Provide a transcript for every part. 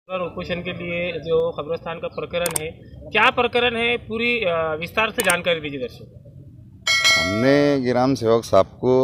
उपोषण के लिए जो खबरस्तान का प्रकरण है, क्या प्रकरण है, पूरी विस्तार से जानकारी दीजिए दर्शक। हमने ग्राम सेवक साहब को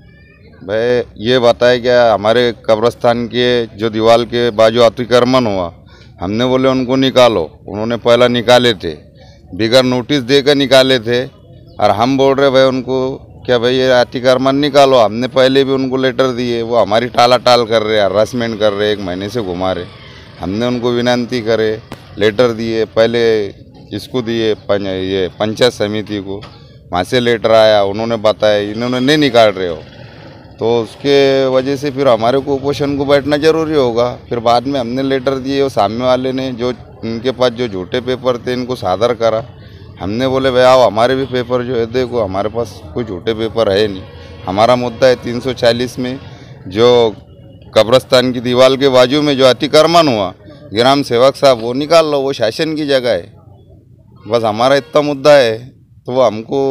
भाई ये बताया क्या हमारे कब्रस्तान के जो दीवार के बाजू अतिक्रमण हुआ, हमने बोले उनको निकालो। उन्होंने पहला निकाले थे, बिगर नोटिस देकर निकाले थे। और हम बोल रहे भाई उनको क्या भाई ये अतिक्रमण निकालो। हमने पहले भी उनको लेटर दिए, वो हमारी टाल कर रहे, हरासमेंट कर रहे, 1 महीने से घुमा रहे। हमने उनको विनती करे, लेटर दिए, पहले इसको दिए ये पंचायत समिति को, वहाँ से लेटर आया, उन्होंने बताया इन्होंने नहीं निकाल रहे हो, तो उसके वजह से फिर हमारे को उपोषण को बैठना जरूरी होगा। फिर बाद में हमने लेटर दिए, वो सामने वाले ने जो इनके पास जो झूठे पेपर थे इनको सादर करा। हमने बोले भाई आओ हमारे भी पेपर जो है देखो, हमारे पास कोई झूठे पेपर है नहीं। हमारा मुद्दा है 340 में जो कब्रस्तान की दीवार के बाजू में जो अतिक्रमण हुआ, ग्राम सेवक साहब वो निकाल लो, वो शासन की जगह है। बस हमारा इतना मुद्दा है, तो वो हमको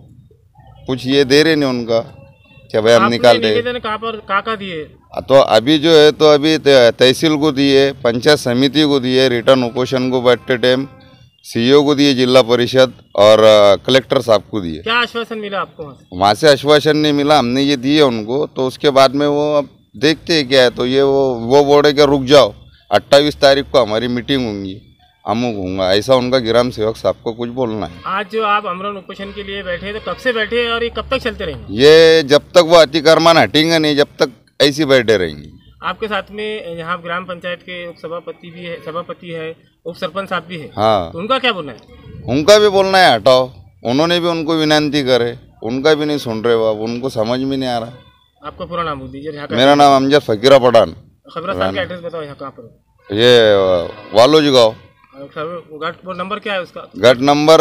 कुछ ये दे रहे नहीं उनका क्या भाई हम निकाल रहे। कहाँ दिए? तो अभी जो है तो अभी तहसील को दिए, पंचायत समिति को दिए, रिटर्न उपोषण को बैठते टाइम सीईओ को दिए, जिला परिषद और कलेक्टर साहब को दिए। क्या आश्वासन मिला आपको? वहाँ से आश्वासन नहीं मिला, हमने ये दिए उनको। तो उसके बाद में वो अब देखते हैं क्या है। तो ये वो बोल रहे कि रुक जाओ, 28 तारीख को हमारी मीटिंग होंगी, अमुक होगा, ऐसा उनका ग्राम सेवक साहब को कुछ बोलना है। आज जो आप आमरण उपोषण के लिए बैठे तो कब से बैठे और ये कब तक चलते रहेंगे? ये जब तक वो अतिक्रमण हटेंगे नहीं, जब तक ऐसे बैठे रहेंगे। आपके साथ में यहाँ ग्राम पंचायत के उप सभापति भी है, सभापति है, उप सरपंच साहब भी है। हाँ, तो उनका क्या बोलना है? उनका भी बोलना है हटाओ। उन्होंने भी उनको विनती करे, उनका भी नहीं सुन रहे बाबू, उनको समझ में नहीं आ रहा। आपका पूरा नाम बोल दीजिए। मेरा नाम अमजद फकीरा पठान। खबरस्तान का एड्रेस बताओ, यहाँ कहाँ पर? ये वालोजी गाँव। गट नंबर क्या है उसका? गट नंबर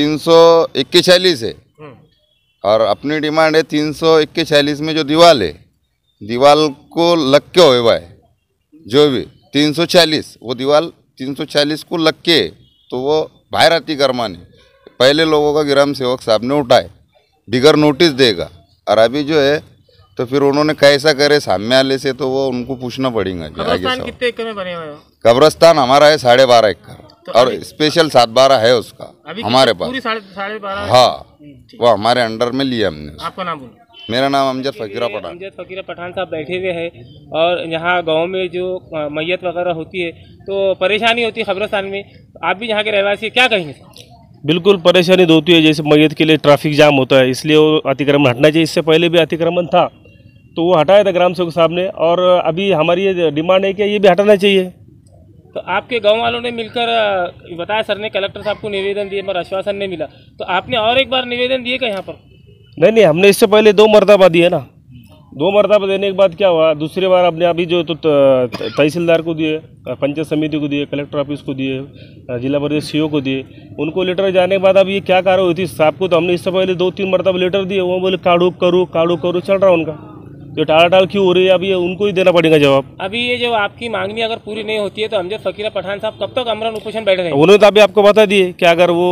341 है। और अपनी डिमांड है 341 में जो दीवार है, दीवार को लग के होए भाई जो भी 340, वो दीवार 340 को लग के, तो वो बाहर अतिक्रमण है। पहले लोगों का ग्राम सेवक साहब ने उठाए, बिगर नोटिस देगा। और अभी जो है तो फिर उन्होंने कैसा करे सामने वाले से, तो वो उनको पूछना पड़ेगा। कब्रस्तान कितने एकड़ में बने हुए हो? कब्रस्तान हमारा है 12.5 एकड़, तो और स्पेशल 7-12 है उसका हमारे पास। पूरी 12.5? हाँ, वो हमारे अंडर में लिया हमने। आपका नाम बोलो। मेरा नाम अमजद फकीरा पठान। अमजद फकीरा पठान साहब बैठे हुए हैं और यहाँ गांव में जो मैयत वगैरह होती है तो परेशानी होती है खबरस्तान में। आप भी यहाँ के रहवासी, क्या कहेंगे? बिल्कुल परेशानी तो होती है, जैसे मैयत के लिए ट्रैफिक जाम होता है, इसलिए वो अतिक्रमण हटना चाहिए। इससे पहले भी अतिक्रमण था तो वो हटाया था ग्राम सेवक साहब ने, और अभी हमारी ये डिमांड है कि ये भी हटाना चाहिए। तो आपके गांव वालों ने मिलकर बताया, सर ने कलेक्टर साहब को निवेदन दिए पर आश्वासन नहीं मिला, तो आपने और एक बार निवेदन दिए क्या यहाँ पर? नहीं, हमने इससे पहले 2 मरतबा दिए ना। 2 मरतबा देने के बाद क्या हुआ, दूसरी बार अपने अभी जो तो तहसीलदार को दिए, पंचायत समिति को दिए, कलेक्टर ऑफिस को दिए, जिला परिषद सीईओ को दिए, उनको लेटर जाने के बाद अब ये क्या कार्रवाई हुई थी साहब को, तो हमने इससे पहले 2-3 मरतबा लेटर दिए। वो बोले काढ़ू करूँ चल रहा उनका, जो टाल क्यों हो रही है, अब ये उनको ही देना पड़ेगा जवाब। अभी ये जो आपकी मांगनी अगर पूरी नहीं होती है तो अमजद फकीरा पठान साहब कब तक आमरण उपोषण बैठ रहेंगे? उन्होंने तो अभी आपको बता दिए कि अगर वो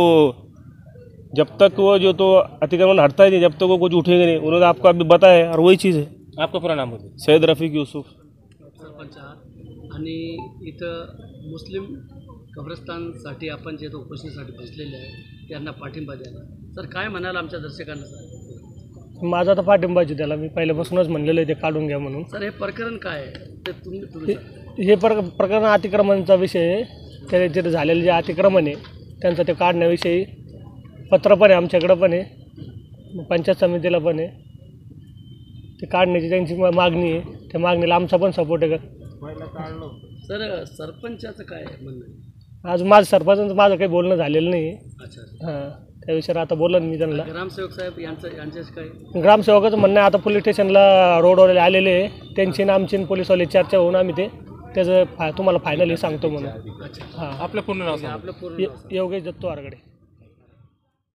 जब तक वो जो तो अतिक्रमण हटता ही नहीं, जब तक वो कुछ उठेंगे नहीं, उन्होंने आपको अभी बताया। और वही चीज़ है। आपका पूरा नाम बोलिए। सैयद रफीक यूसुफ, सरपंच आणि इथं मुस्लिम कब्रस्तानसाठी आपण जे उपोषणासाठी बसलेले आहे त्यांना पाठिंबा द्यायला, सर काय म्हणाल आमच्या दर्शकांना? माझा तर पाठिंबाची त्याला, मी पहिल्यापासूनच म्हणलेलं आहे ते काढून घ्या म्हणून। सर हे प्रकरण काय आहे ते तुम्ही हे प्रकरण अतिक्रमणाचा विषय आहे। त्या जे झालेलं जे अतिक्रमण आहे त्यांचं ते काढण्याविषयी पत्र पण आहे, आमच्याकडं पण आहे, पंचायत समितीला पण आहे। ते काढण्याची त्यांची मागणी आहे, त्या मागणीला आमचा पण सपोर्ट आहे। सर सरपंचाचं काय म्हणणं आहे? आज माझं सरपंचाचं माझं काही बोलणं झालेलं नाही आहे। अच्छा, हां, त्या विषयावर आता बोललं मी त्यांना। ग्रामसेवक साहेब यांच्याच काय? ग्रामसेवकाचं म्हणणं आहे आता पोलीस स्टेशनला रोडवर आलेले आहे, त्यांची ना आमची पोलीसवाले चर्चा होऊन आम्ही ते त्याचं तुम्हाला फायनली सांगतो म्हणून। अच्छा, हां, आपलं पूर्ण नाव? आपलं पूर्ण योगेश दत्तू आरगडे।